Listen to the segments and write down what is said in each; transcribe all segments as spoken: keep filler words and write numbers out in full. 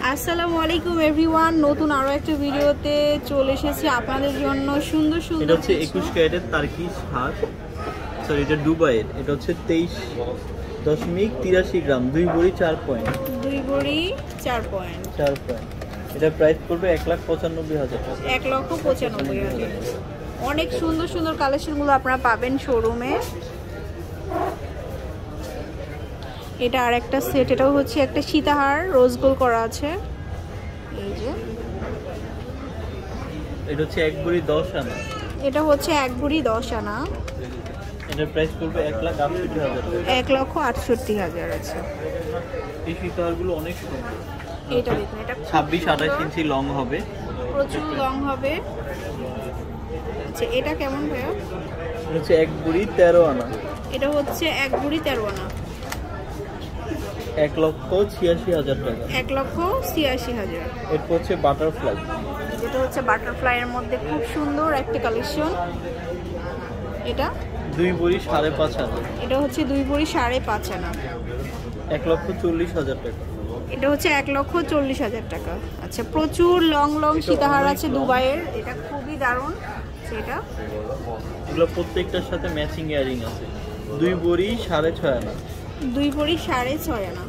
আসসালামু আলাইকুম এভরিওয়ান, নতুন আরো একটা ভিডিওতে চলে এসেছি আপনাদের জন্য। সুন্দর সুন্দর এটা হচ্ছে একুশ ক্যারেটের তার্কিশ হার, সরি এটা দুবাইয়ের। এটা হচ্ছে তেইশ দশমিক তিরাশি গ্রাম, দুই ভরি চার পয়েন্ট দুই ভরি চার পয়েন্ট চার পয়েন্ট এটা প্রাইস পড়বে এক লাখ পঁচানব্বই হাজার টাকা। এক লক্ষ পঁচানব্বই হাজার। অনেক সুন্দর সুন্দর কালেকশনগুলো আপনারা পাবেন শোরুমে। এটা আর একটা সেট, এটাও হচ্ছে একটা সীতাহার রোজ গোল করা আছে। এই যে এটা হচ্ছে এক ভরি দশ আনা, এটা হচ্ছে এক ভরি দশ আনা। এটার প্রাইস পড়বে এক লাখ আটষট্টি হাজার টাকা। এক লক্ষ আটষট্টি হাজার আছে। এই সীতাহারগুলো অনেক সুন্দর। এটা দেখুন, এটা ছাব্বিশ আঠাশ ইঞ্চি লং হবে, প্রচুর লং হবে। আচ্ছা এটা কেমন ভাইয়া? এটা হচ্ছে এক ভরি তেরো আনা, এটা হচ্ছে এক ভরি তেরো আনা, এক লক্ষ ছিয়াশি হাজার টাকা। এক লক্ষ ছিয়াশি হাজার। এরপর হচ্ছে বাটারফ্লাই, যেটা হচ্ছে বাটারফ্লাই এর মধ্যে খুব সুন্দর একটা কালেকশন। এটা দুই ভরি সাড়ে পাঁচ আনা, এটা হচ্ছে দুই ভরি সাড়ে পাঁচ আনা, এক লক্ষ চল্লিশ হাজার টাকা। এটা হচ্ছে এক লক্ষ চল্লিশ হাজার টাকা। আচ্ছা প্রচুর লং লং সীতাহার আছে দুবাইয়ের, এটা খুবই দারুণ। সেটা এগুলো প্রত্যেকটার সাথে ম্যাচিং ইয়ারিং আছে। দুই ভরি সাড়ে ছয় আনা, দুই ভরি সাড়ে ছয় আনা,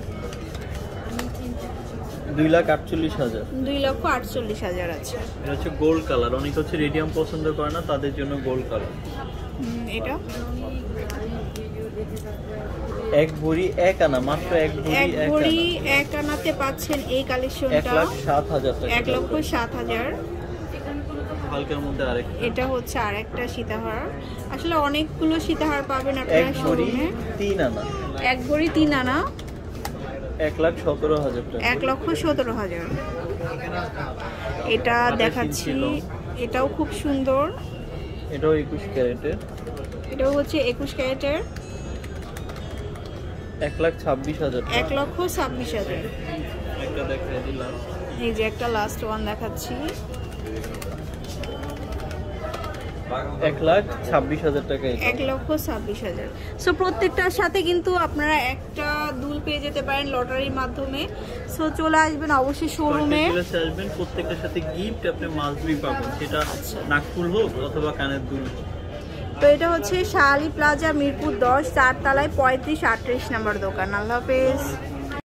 দুই লাখ আটচল্লিশ হাজার। দুই লক্ষ আটচল্লিশ হাজার আছে। এটা হচ্ছে গোল্ড কালার, অনেক হচ্ছে রেডিয়াম পছন্দ করে না, তাদের জন্য গোল্ড কালার। এটা এক ভরি এক আনা, মাত্র এক ভরি এক এক ভরি আনা, এক আনাতে পাচ্ছেন এই এক কালেকশনটা লাখ সাত হাজার টাকা। এক লক্ষ সাত হাজার। হালকার মধ্যে আরেকটা, এটা হচ্ছে আরেকটা সীতাহার। আসলে অনেকগুলো সীতাহার পাবেন এক আপনারা ভরি শোরুমে। তিন আনা, এক ভরি তিন আনা, এক লাখ সতেরো হাজার টাকা। এক লক্ষ সতেরো হাজার। এটা দেখাচ্ছি, এটাও খুব সুন্দর। এটাও একুশ ক্যারেটের, এটাও হচ্ছে একুশ ক্যারেটের, এক লাখ ছাব্বিশ হাজার টাকা। এক লক্ষ ছাব্বিশ হাজার। একটা দেখাই দিলাম, এই যে একটা লাস্ট ওয়ান দেখাচ্ছি, এক লাখ ছাব্বিশ হাজার টাকা। এক লক্ষ ছাব্বিশ হাজার। সো প্রত্যেকটার সাথে কিন্তু আপনারা একটা দুল পেয়ে যেতে পারেন লটারির মাধ্যমে। সো চলে আসবেন অবশ্যই শোরুমে, আসবেন, প্রত্যেকটার সাথে গিফট আপনি মালবি পাবেন, সেটা নাকফুল হোক অথবা কানের দুল। তো এটা হচ্ছে শাহ আলী প্লাজা, মিরপুর দশ, চার তলায় পঁয়ত্রিশ আটত্রিশ নাম্বার দোকান। আল্লাহ হাফেজ।